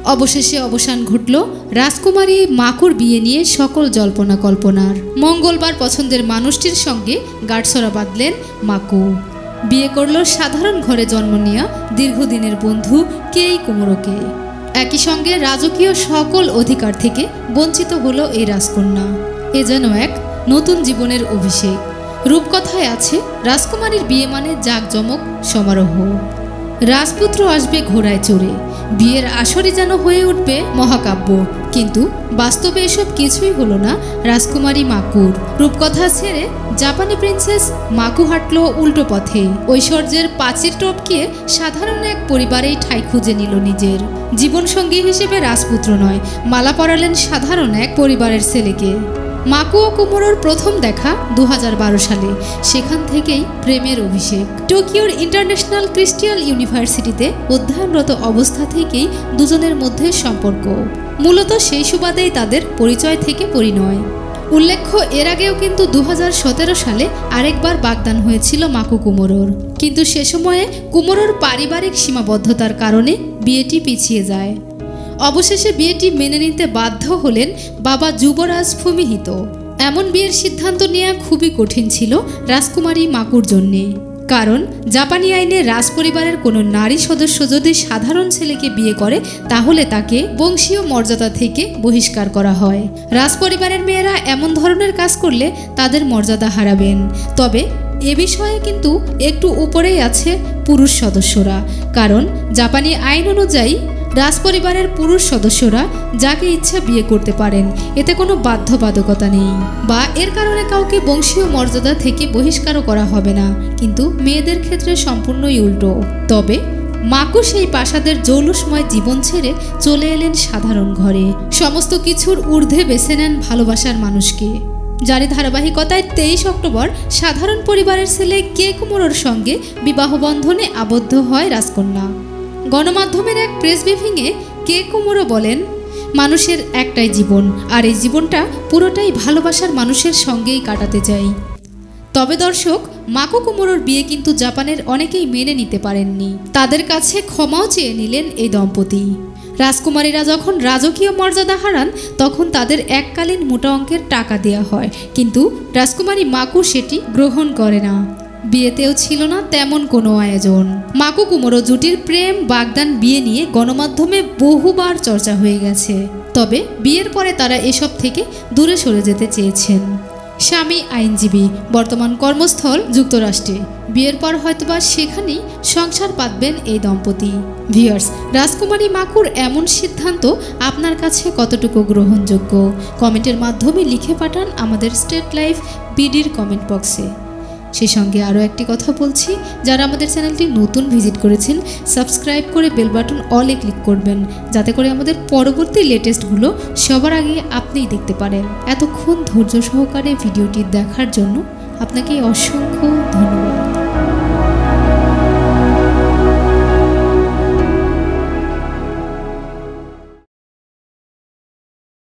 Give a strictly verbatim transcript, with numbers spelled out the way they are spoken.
অবশেষে অবসান ঘটল রাজকুমারী মাকুর বিয়ে নিয়ে সকল জল্পনা কল্পনার। মঙ্গলবার পছন্দের মানুষটির সঙ্গে গাঁটছড়া বাঁধলেন মাকু। বিয়ে করল সাধারণ ঘরে জন্ম নেওয়া দীর্ঘদিনের বন্ধু কেই কুমোরকে। একই সঙ্গে রাজকীয় সকল অধিকার থেকে বঞ্চিত হলো এই রাজকন্যা। এ যেন এক নতুন জীবনের অভিষেক। রূপকথায় আছে রাজকুমারীর বিয়ে মানে জাঁকজমক সমারোহ, রাজপুত্র আসবে ঘোড়ায় চড়ে, বিয়ের আসরই যেন হয়ে উঠবে মহাকাব্য। কিন্তু বাস্তবে এসব কিছুই হলো না রাজকুমারী মাকুর। রূপকথা ছেড়ে জাপানি প্রিন্সেস মাকু হাঁটল উল্টো পথে। ঐশ্বর্যের পাঁচিল টপকিয়ে সাধারণ এক পরিবারেই ঠাঁই খুঁজে নিল নিজের। জীবনসঙ্গী হিসেবে রাজপুত্র নয়, মালা পরালেন সাধারণ এক পরিবারের ছেলেকে। মাকু ও কুমোরোর প্রথম দেখা দু হাজার বারো সালে। সেখান থেকেই প্রেমের অভিষেক। টোকিওর ইন্টারন্যাশনাল ক্রিস্টিয়াল ইউনিভার্সিটিতে অধ্যয়নরত অবস্থা থেকেই দুজনের মধ্যে সম্পর্ক। মূলত সেই সুবাদেই তাদের পরিচয় থেকে পরিণয়। উল্লেখ্য, এর আগেও কিন্তু দু হাজার সতেরো সালে আরেকবার বাগদান হয়েছিল মাকু কুমোরোর। কিন্তু সে সময়ে কুমোরোর পারিবারিক সীমাবদ্ধতার কারণে বিয়েটি পিছিয়ে যায়। অবশেষে বিয়েটি মেনে নিতে বাধ্য হলেন বাবা যুবরাজ ফুমিহিতো। এমন বিয়ের সিদ্ধান্ত নেওয়া খুবই কঠিন ছিল রাজকুমারী মাকুর জন্যে। কারণ জাপানি আইনে রাজপরিবারের কোনো নারী সদস্য যদি সাধারণ ছেলেকে বিয়ে করে তাহলে তাকে বংশীয় মর্যাদা থেকে বহিষ্কার করা হয়। রাজপরিবারের মেয়েরা এমন ধরনের কাজ করলে তাদের মর্যাদা হারাবেন। তবে এ বিষয়ে কিন্তু একটু উপরেই আছে পুরুষ সদস্যরা। কারণ জাপানি আইন অনুযায়ী রাজপরিবারের পুরুষ সদস্যরা যাকে ইচ্ছা বিয়ে করতে পারেন, এতে কোনো বাধ্যবাধকতা নেই বা এর কারণে কাউকে বংশীয় মর্যাদা থেকে বহিষ্কারও করা হবে না। কিন্তু মেয়েদের ক্ষেত্রে সম্পূর্ণই উল্টো। তবে মাকু সেই প্রাসাদের জৌলুসময় জীবন ছেড়ে চলে এলেন সাধারণ ঘরে। সমস্ত কিছুর ঊর্ধ্বে বেছে নেন ভালোবাসার মানুষকে। যারই ধারাবাহিকতায় তেইশ অক্টোবর সাধারণ পরিবারের ছেলে কেই কুমোরোর সঙ্গে বিবাহ বন্ধনে আবদ্ধ হয় রাজকন্যা। গণমাধ্যমের এক প্রেস ব্রিফিংয়ে কেই কুমোরো বলেন, মানুষের একটাই জীবন, আর এই জীবনটা পুরোটাই ভালোবাসার মানুষের সঙ্গেই কাটাতে চাই। তবে দর্শক, মাকু কুমোরোর বিয়ে কিন্তু জাপানের অনেকেই মেনে নিতে পারেননি। তাদের কাছে ক্ষমাও চেয়ে নিলেন এই দম্পতি। রাজকুমারীরা যখন রাজকীয় মর্যাদা হারান তখন তাদের এককালীন মোটা অঙ্কের টাকা দেওয়া হয়, কিন্তু রাজকুমারী মাকু সেটি গ্রহণ করে না। বিয়েতেও ছিল না তেমন কোনো আয়োজন। মাকু কুমোরো জুটির প্রেম বাগদান বিয়ে নিয়ে গণমাধ্যমে বহুবার চর্চা হয়ে গেছে। তবে বিয়ের পরে তারা এসব থেকে দূরে সরে যেতে চেয়েছেন। স্বামী আইনজীবী, বর্তমান কর্মস্থল যুক্তরাষ্ট্রে। বিয়ের পর হয়তোবা সেখানেই সংসার পাতবেন এই দম্পতি। ভিউয়ার্স, রাজকুমারী মাকুর এমন সিদ্ধান্ত আপনার কাছে কতটুকু গ্রহণযোগ্য? কমেন্টের মাধ্যমে লিখে পাঠান আমাদের স্টেট লাইফ বিডির কমেন্ট বক্সে। সেই সঙ্গে আরও একটি কথা বলছি, যারা আমাদের চ্যানেলটি নতুন ভিজিট করেছেন সাবস্ক্রাইব করে বেল বাটন অলে ক্লিক করবেন, যাতে করে আমাদের পরবর্তী লেটেস্টগুলো সবার আগে আপনিই দেখতে পারেন। এতক্ষণ ধৈর্য সহকারে ভিডিওটি দেখার জন্য আপনাকে অসংখ্য ধন্যবাদ।